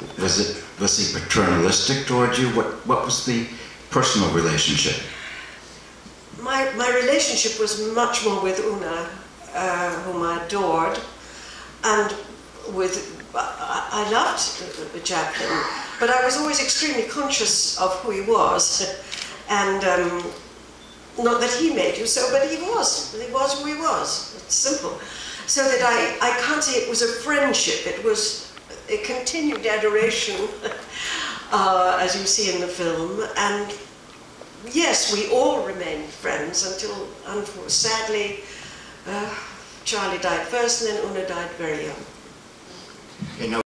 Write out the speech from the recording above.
Was he paternalistic toward you? What was the personal relationship? My relationship was much more with Una, whom I adored, and I loved Chaplin, but I was always extremely conscious of who he was, and not that he made you so, but he was who he was. It's simple. So that I can't say it was a friendship, it was a continued adoration, as you see in the film, and yes, we all remained friends until, sadly, Charlie died first and then Una died very young. You know,